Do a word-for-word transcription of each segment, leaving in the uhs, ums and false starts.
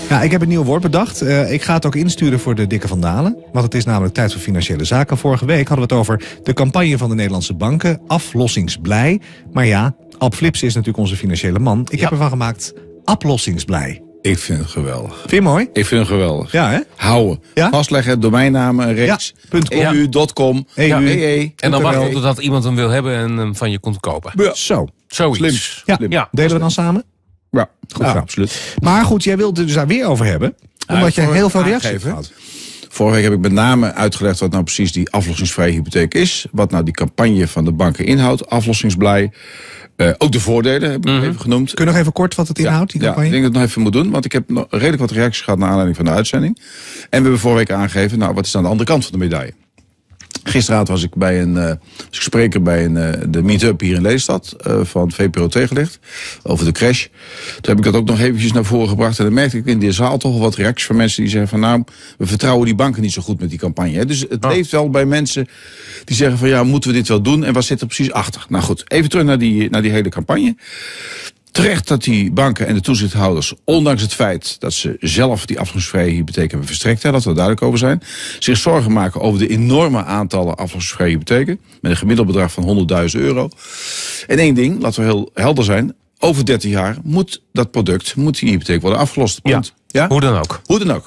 Ja, ik heb een nieuw woord bedacht. Uh, ik ga het ook insturen voor de dikke vandalen. Want het is namelijk tijd voor financiële zaken. Vorige week hadden we het over de campagne van de Nederlandse banken. Aflossingsblij. Maar ja, Ab Flips is natuurlijk onze financiële man. Ik ja. heb ervan gemaakt Ablossingsblij. Ik vind het geweldig. Vind je het mooi? Ik vind het geweldig. Ja, hè? Houden. Ja? Vastleggen, domeinnamen, een reeks. Ja, E U punt com. Ja. Ja. E E. En dan wachten totdat iemand hem wil hebben en hem van je komt kopen. Ja. Zo. Zoiets. Slim. Ja. Slim. Ja. Delen we dan samen? Ja, goed, ja. absoluut. Maar goed, jij wilde het dus daar weer over hebben. Omdat ja, je heel veel reacties hebt gehad. Vorige week heb ik met name uitgelegd wat nou precies die aflossingsvrije hypotheek is. Wat nou die campagne van de banken inhoudt. Aflossingsblij. Uh, ook de voordelen heb ik mm-hmm. even genoemd. Kun je nog even kort wat het inhoudt, die campagne? Ja, ik denk dat ik het nog even moet doen. Want ik heb nog redelijk wat reacties gehad naar aanleiding van de uitzending. En we hebben vorige week aangegeven, nou wat is aan de andere kant van de medaille? Gisteravond was ik bij een uh, was ik spreker bij een, uh, de meet-up hier in Lelystad uh, van V P R O Tegenlicht over de crash. Toen heb ik dat ook nog eventjes naar voren gebracht en dan merkte ik in die zaal toch wel wat reacties van mensen die zeggen van nou, we vertrouwen die banken niet zo goed met die campagne. Hè. Dus het oh. leeft wel bij mensen die zeggen van ja, moeten we dit wel doen en wat zit er precies achter? Nou goed, even terug naar die, naar die hele campagne. Terecht dat die banken en de toezichthouders, ondanks het feit dat ze zelf die aflossingsvrije hypotheek hebben verstrekt, hè, dat we er duidelijk over zijn, zich zorgen maken over de enorme aantallen aflossingsvrije hypotheken, met een gemiddeld bedrag van honderdduizend euro. En één ding, laten we heel helder zijn, over dertig jaar moet dat product, moet die hypotheek worden afgelost. Ja, ja? Hoe dan ook. Hoe dan ook.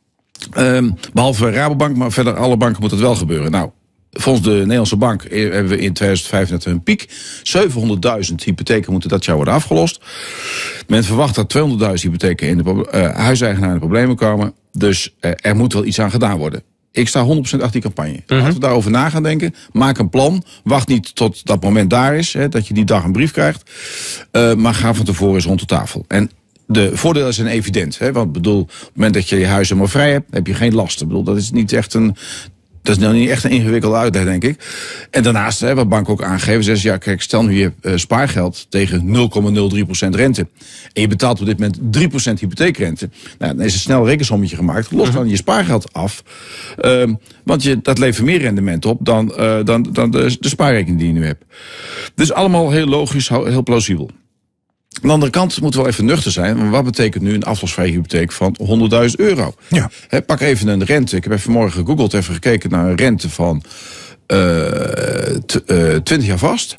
Um, behalve Rabobank, maar verder alle banken moet het wel gebeuren. Nou, volgens de Nederlandse Bank hebben we in tweeduizend vijfentwintig een piek. zevenhonderdduizend hypotheken moeten dat jaar worden afgelost. Men verwacht dat tweehonderdduizend hypotheken in de uh, huiseigenaren in de problemen komen. Dus uh, er moet wel iets aan gedaan worden. Ik sta honderd procent achter die campagne. Mm-hmm. Laten we daarover na gaan denken. Maak een plan. Wacht niet tot dat moment daar is. Hè, dat je die dag een brief krijgt. Uh, maar ga van tevoren eens rond de tafel. En de voordelen zijn evident. Hè, want bedoel, op het moment dat je je huis helemaal vrij hebt, heb je geen last. Ik bedoel, dat is niet echt een... Dat is nou niet echt een ingewikkelde uitleg, denk ik. En daarnaast, hè, wat banken ook aangeven, zeggen ze, ja, kijk, stel nu je uh, spaargeld tegen nul komma nul drie procent rente. En je betaalt op dit moment drie procent hypotheekrente. Nou, dan is een snel rekensommetje gemaakt. Los dan je spaargeld af. Uh, want je, dat levert meer rendement op dan, uh, dan, dan de, de spaarrekening die je nu hebt. Dus allemaal heel logisch, heel plausibel. Aan de andere kant moeten we wel even nuchter zijn. Maar wat betekent nu een aflossvrije hypotheek van honderdduizend euro? Ja. He, pak even een rente. Ik heb even vanmorgen gegoogeld, even gekeken naar een rente van uh, t, uh, twintig jaar vast.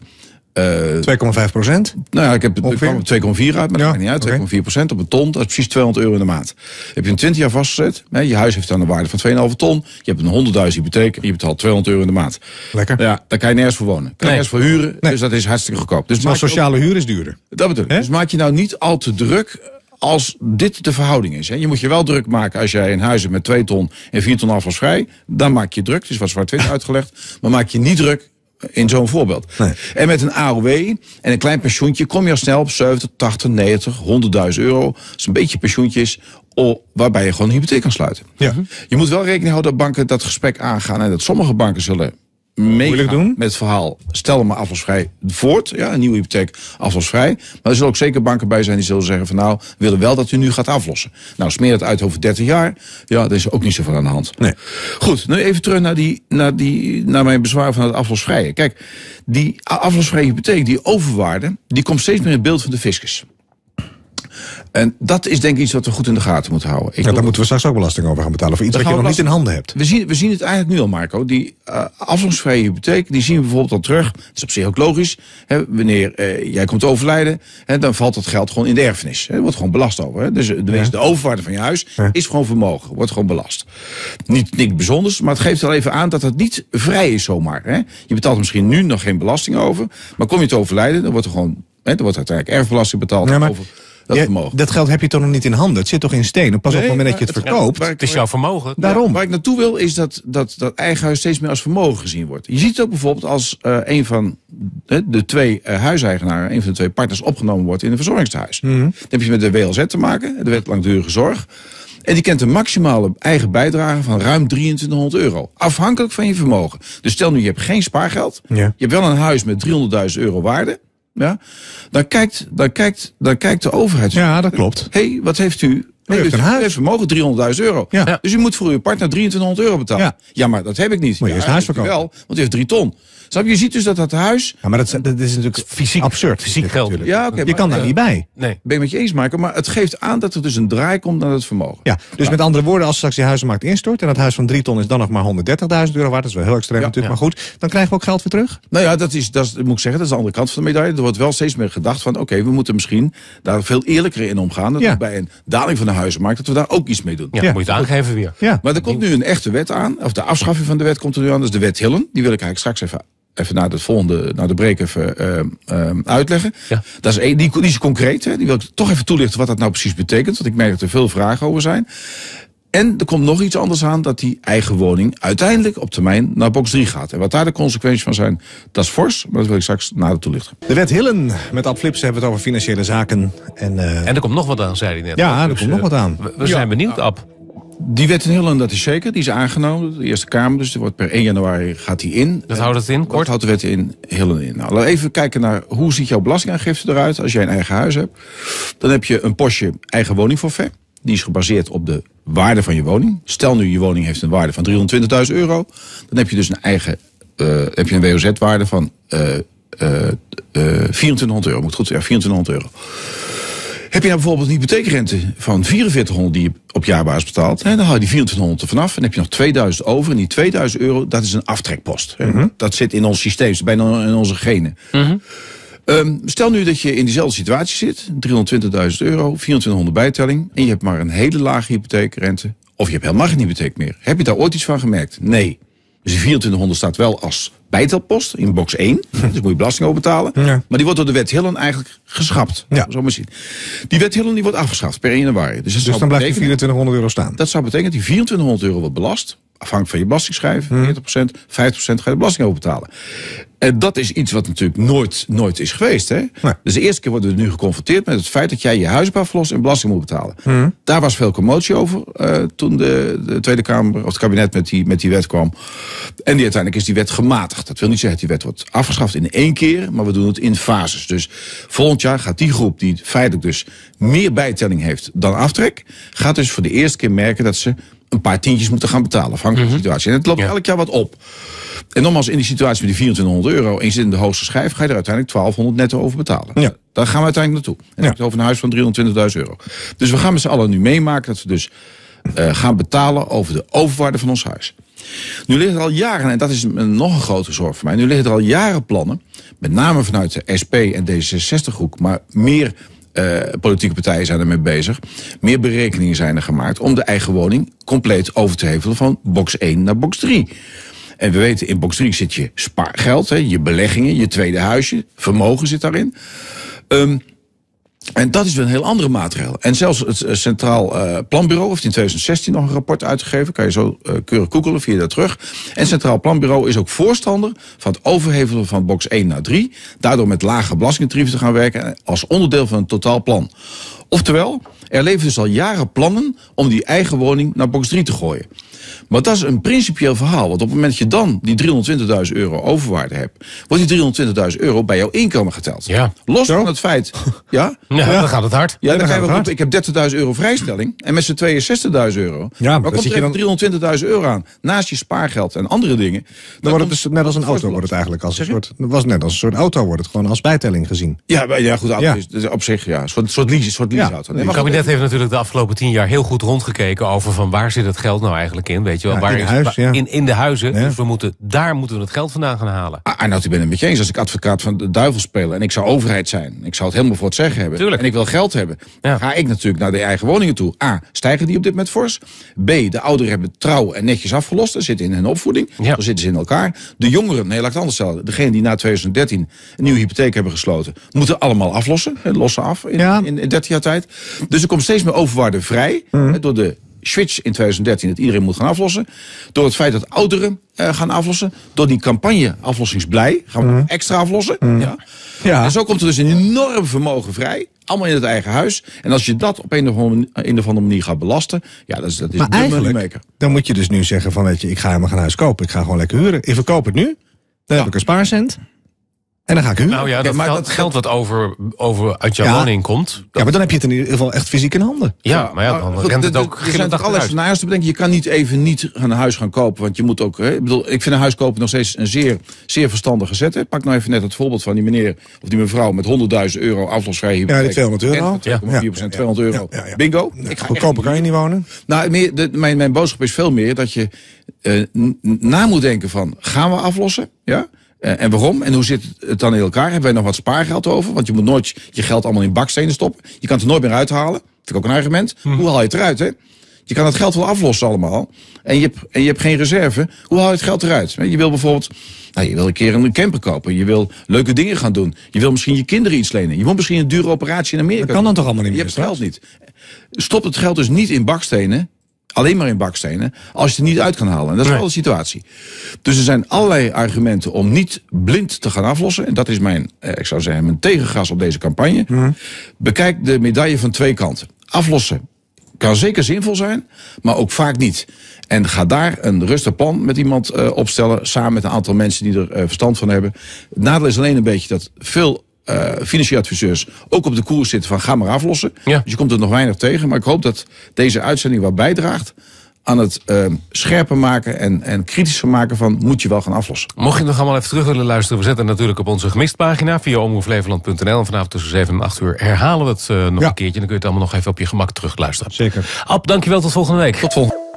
Uh, twee komma vijf procent? Nou ja, ik heb het twee komma vier uit, maar dat ja, maakt niet uit. twee komma vier okay. procent op een ton, dat is precies tweehonderd euro in de maand. Heb je een twintig jaar vastgezet, hè, je huis heeft dan een waarde van twee komma vijf ton. Je hebt een honderdduizend hypotheek en je betaalt tweehonderd euro in de maand. Lekker. Ja, daar kan je nergens voor wonen. Kan je nee. nergens voor huren, nee. dus dat is hartstikke goedkoop. Dus maar sociale ook, huur is duurder. Dat bedoel ik. Dus maak je nou niet al te druk als dit de verhouding is. Hè. Je moet je wel druk maken als jij een huis hebt met twee ton en vier ton aflossvrij. Dan maak je druk, dus wat zwart-wit uitgelegd. Maar maak je niet druk in zo'n voorbeeld. Nee. En met een A O W en een klein pensioentje kom je al snel op zeventig, tachtig, negentig, honderdduizend euro. Dat is een beetje pensioentjes oh, waarbij je gewoon een hypotheek kan sluiten. Ja. Je moet wel rekening houden dat banken dat gesprek aangaan en dat sommige banken zullen meegaan doen met het verhaal, stel maar aflossvrij voort. Ja, een nieuwe hypotheek aflossvrij. Maar er zullen ook zeker banken bij zijn die zullen zeggen van nou, we willen wel dat u nu gaat aflossen. Nou, smeer het uit over dertig jaar. Ja, er is ook niet zoveel aan de hand. Nee. Goed, nu even terug naar, die, naar, die, naar mijn bezwaar van het aflossvrije. Kijk, die aflossvrije hypotheek, die overwaarde, die komt steeds meer in het beeld van de fiscus. En dat is denk ik iets wat we goed in de gaten moeten houden. Ik ja, daar moeten we straks ook belasting over gaan betalen. Voor iets wat je nog niet in handen hebt. We zien, we zien het eigenlijk nu al, Marco. Die uh, aflossingsvrije hypotheek, die zien we bijvoorbeeld al terug. Dat is op zich ook logisch. Hè, wanneer uh, jij komt overlijden, hè, dan valt dat geld gewoon in de erfenis. Hè, wordt gewoon belast over. Hè. Dus de, ja. de overwaarde van je huis ja. is gewoon vermogen. Wordt gewoon belast. Niet niks bijzonders, maar het geeft wel even aan dat het niet vrij is zomaar. Hè. Je betaalt er misschien nu nog geen belasting over. Maar kom je te overlijden, dan wordt er gewoon, hè, dan wordt uiteindelijk erfbelasting betaald ja, maar... over. Dat, ja, dat geld heb je toch nog niet in handen? Het zit toch in stenen? Pas nee, op het moment dat je het, het verkoopt. Het is jouw vermogen. Daarom. Ja, waar ik naartoe wil is dat, dat dat eigen huis steeds meer als vermogen gezien wordt. Je ziet het ook bijvoorbeeld als uh, een van de, de twee uh, huiseigenaren, een van de twee partners opgenomen wordt in een verzorgingstehuis. Mm-hmm. Dan heb je met de W L Z te maken, de wet langdurige zorg. En die kent een maximale eigen bijdrage van ruim drieëntwintighonderd euro. Afhankelijk van je vermogen. Dus stel nu, je hebt geen spaargeld. Ja. Je hebt wel een huis met driehonderdduizend euro waarde. Ja, dan kijkt, dan kijkt, dan kijkt de overheid. Ja, dat klopt. Hé, hey, wat heeft u? U heeft heeft een huis. U heeft vermogen driehonderdduizend euro. Ja. Ja. Dus u moet voor uw partner drieëntwintighonderd euro betalen. Ja, ja maar dat heb ik niet. Moet je ja, eerst huis verkopen. Wel, want u heeft drie ton. Snap je? Je ziet dus dat dat huis... Ja, maar dat, dat is natuurlijk fysiek absurd. Fysiek geld. Natuurlijk. Ja, okay, je kan daar niet bij. Nee. Ben ik met je eens, Michael. Maar het geeft aan dat er dus een draai komt naar het vermogen. Ja, dus ja. met andere woorden, als straks die huizenmarkt instort... en dat huis van drie ton is dan nog maar honderddertigduizend euro waard... dat is wel heel extreem ja, natuurlijk, ja. maar goed... dan krijgen we ook geld weer terug? Nou ja, dat is, dat is, moet ik zeggen, dat is de andere kant van de medaille. Er wordt wel steeds meer gedacht van... oké, okay, we moeten misschien daar veel eerlijker in omgaan. Dat ja. we bij een daling van de huizenmarkt... dat we daar ook iets mee doen. Ja, ja. moet je het aangeven weer. Ja. Maar er komt nu een echte wet aan. Of de afschaffing van de wet komt er nu aan. Dat is de wet Hillen. Die wil ik eigenlijk straks even... Even naar het volgende, naar de break even uh, uh, uitleggen. Ja. Dat is, een, die, die is concreet. Hè? Die wil ik toch even toelichten wat dat nou precies betekent. Want ik merk dat er veel vragen over zijn. En er komt nog iets anders aan. Dat die eigen woning uiteindelijk op termijn naar box drie gaat. En wat daar de consequenties van zijn, dat is fors. Maar dat wil ik straks nader toelichten. De wet Hillen. Met Ab Flips hebben we het over financiële zaken. En, uh... en er komt nog wat aan, zei hij net. Ja, dus, er komt uh, nog wat aan. We, we zijn ja. benieuwd, Ab. Die wet in Hillen, dat is zeker. Die is aangenomen. De Eerste Kamer, dus die wordt per één januari gaat die in. Dat houdt het in, kort? Dat houdt de wet in Hillen in. Nou, laten we even kijken naar hoe ziet jouw belastingaangifte eruit als jij een eigen huis hebt. Dan heb je een postje eigen woningforfait. Die is gebaseerd op de waarde van je woning. Stel nu je woning heeft een waarde van driehonderdtwintigduizend euro. Dan heb je dus een eigen, uh, heb je een W O Z-waarde van uh, uh, uh, vierentwintighonderd euro. Moet goed zeggen, vierentwintighonderd euro. Heb je nou bijvoorbeeld een hypotheekrente van vierenveertighonderd die je op jaarbasis betaalt, hè, dan haal je die vierentwintighonderd er vanaf en heb je nog tweeduizend over. En die tweeduizend euro, dat is een aftrekpost. Mm-hmm. Dat zit in ons systeem, bijna in onze genen. Mm-hmm. Um, stel nu dat je in diezelfde situatie zit, driehonderdtwintigduizend euro, vierentwintighonderd bijtelling, en je hebt maar een hele lage hypotheekrente, of je hebt helemaal geen hypotheek meer. Heb je daar ooit iets van gemerkt? Nee. Dus die vierentwintighonderd staat wel als bijtelpost in box één. Dus moet je belasting over betalen. Ja. Maar die wordt door de wet Hillen eigenlijk geschrapt. Ja. Zo maar zien. Die wet Hillen die wordt afgeschaft per één januari. Dus, dus dan blijft die vierentwintighonderd euro staan? Dat zou betekenen dat die vierentwintighonderd euro wordt belast. Afhankelijk van je belastingschijf. veertig procent, vijftig procent ga je de belasting over betalen. En dat is iets wat natuurlijk nooit, nooit is geweest. Hè? Nee. Dus de eerste keer worden we nu geconfronteerd met het feit dat jij je huis hebt afgelost en belasting moet betalen. Hmm. Daar was veel commotie over uh, toen de, de Tweede Kamer of het kabinet met die, met die wet kwam. En die, uiteindelijk is die wet gematigd. Dat wil niet zeggen dat die wet wordt afgeschaft in één keer, maar we doen het in fases. Dus volgend jaar gaat die groep die feitelijk dus meer bijtelling heeft dan aftrek, gaat dus voor de eerste keer merken dat ze een paar tientjes moeten gaan betalen, afhankelijk van de situatie. En het loopt ja. elk jaar wat op. En nogmaals, in die situatie met die vierentwintighonderd euro en je zit in de hoogste schijf, ga je er uiteindelijk twaalfhonderd netto over betalen. Ja. Daar gaan we uiteindelijk naartoe. En dan heb je het over een huis van driehonderdtwintigduizend euro. Dus we gaan met z'n allen nu meemaken dat we dus uh, gaan betalen over de overwaarde van ons huis. Nu liggen er al jaren, en dat is een, nog een grote zorg voor mij, nu liggen er al jaren plannen, met name vanuit de S P en D zesenzestig-groep, maar meer Uh, politieke partijen zijn ermee bezig. Meer berekeningen zijn er gemaakt om de eigen woning compleet over te hevelen van box één naar box drie. En we weten, in box drie zit je spaargeld, hè, je beleggingen, je tweede huisje, vermogen zit daarin. Um, En dat is weer een heel andere maatregel. En zelfs het Centraal uh, Planbureau heeft in twintig zestien nog een rapport uitgegeven. Kan je zo uh, keurig googelen via daar terug. En het Centraal Planbureau is ook voorstander van het overhevelen van box één naar drie. Daardoor met lage belastingtarieven te gaan werken als onderdeel van een totaalplan. Oftewel, er leven dus al jaren plannen om die eigen woning naar box drie te gooien. Maar dat is een principieel verhaal. Want op het moment dat je dan die driehonderdtwintigduizend euro overwaarde hebt, wordt die driehonderdtwintigduizend euro bij jouw inkomen geteld. Ja. Los Zo? van het feit. Ja? Ja, ja, dan gaat het hard. Ja, dan, dan ga je wel op, ik heb dertigduizend euro vrijstelling. En met z'n tweeën zestigduizend euro. Ja, maar, maar komt er even dan driehonderdtwintigduizend euro aan. Naast je spaargeld en andere dingen. Dan, dan wordt het dus net als een auto wordt het eigenlijk. Als een soort, het was net als een soort auto wordt het gewoon als bijtelling gezien. Ja, ja goed. Ja. Is, dus op zich, ja. Een soort, soort lease, soort leaseauto. Ja. Het kabinet heeft natuurlijk de afgelopen tien jaar heel goed rondgekeken over van waar zit het geld nou eigenlijk in. Weet je wel, ja, waar in, is huis, het, ja. in, in de huizen. Ja. Dus we moeten, daar moeten we het geld vandaan gaan halen. Ah, nou, ik ben het met je eens. Als ik advocaat van de duivel speel en ik zou overheid zijn, ik zou het helemaal voor het zeggen hebben. Tuurlijk. En ik wil geld hebben. Ja. Dan ga ik natuurlijk naar de eigen woningen toe. A, stijgen die op dit moment fors. B, de ouderen hebben trouw en netjes afgelost. Ze zitten in hun opvoeding. Ja. Dan zitten ze in elkaar. De jongeren, nee, laat ik het anders stellen. Degenen die na twintig dertien een nieuwe hypotheek hebben gesloten, moeten allemaal aflossen. Lossen af in, ja. in, in dertig jaar tijd. Dus er komt steeds meer overwaarde vrij. Mm. Door de switch in twintig dertien dat iedereen moet gaan aflossen. Door het feit dat ouderen uh, gaan aflossen. Door die campagne aflossingsblij gaan we mm. extra aflossen. Mm. Ja. Ja. En zo komt er dus een enorm vermogen vrij. Allemaal in het eigen huis. En als je dat op een of andere, een of andere manier gaat belasten, ja, dat is, dat is maar een eigenlijk, dan moet je dus nu zeggen van, weet je, ik ga helemaal geen huis kopen. Ik ga gewoon lekker huren. Ik verkoop het nu. Dan ja. heb ik een spaarcent. En dan ga ik huren. Nou ja, dat, maar geld, dat- geld wat over, over uit jouw Ja. woning komt. Ja, maar dan heb je het in ieder geval echt fysiek in handen. Ja, maar ja, dan goed, rent het de- de- ook Er geen zijn dag allerlei uit. scenario's te bedenken. Je kan niet even niet een huis gaan kopen. Want je moet ook... Hè, ik bedoel, ik vind een huis kopen nog steeds een zeer, zeer verstandige zet. Hè. Pak nou even net het voorbeeld van die meneer of die mevrouw met honderdduizend euro aflosvrij hypotheek. Ja, die tweehonderd euro. En twee komma vier procent, tweehonderd euro. Ja, ja, ja. Bingo. Ik ga echt Goedkoper kan je niet wonen. Nou, meer, de, mijn, mijn boodschap is veel meer dat je uh, na moet denken van, gaan we aflossen? Ja? Uh, en waarom? En hoe zit het dan in elkaar? Hebben wij nog wat spaargeld over? Want je moet nooit je geld allemaal in bakstenen stoppen. Je kan het er nooit meer uithalen. Vind ik ook een argument. Hmm. Hoe haal je het eruit, hè? Je kan het geld wel aflossen allemaal. En je hebt, en je hebt geen reserve. Hoe haal je het geld eruit? Je wil bijvoorbeeld, nou, je wil een keer een camper kopen. Je wil leuke dingen gaan doen. Je wil misschien je kinderen iets lenen. Je moet misschien een dure operatie in Amerika Dat kan dan toch allemaal niet Je meer? hebt het geld niet. Stop het geld dus niet in bakstenen. Alleen maar in bakstenen. Als je het niet uit kan halen. En dat is wel de situatie. Dus er zijn allerlei argumenten om niet blind te gaan aflossen. En dat is mijn, eh, ik zou zeggen, mijn tegengas op deze campagne. Mm. Bekijk de medaille van twee kanten. Aflossen kan zeker zinvol zijn, maar ook vaak niet. En ga daar een rustig plan met iemand uh, opstellen. Samen met een aantal mensen die er uh, verstand van hebben. Het nadeel is alleen een beetje dat veel Uh, financiële adviseurs ook op de koers zitten van ga maar aflossen. Ja. Dus je komt er nog weinig tegen. Maar ik hoop dat deze uitzending wat bijdraagt aan het uh, scherper maken en, en kritischer maken van moet je wel gaan aflossen. Mocht je nog allemaal even terug willen luisteren, we zetten het natuurlijk op onze gemistpagina via omroep flevoland punt n l. En vanavond tussen zeven en acht uur herhalen we het uh, nog ja. een keertje. Dan kun je het allemaal nog even op je gemak terug luisteren. Zeker. Ab, dankjewel, tot volgende week. Tot volgende.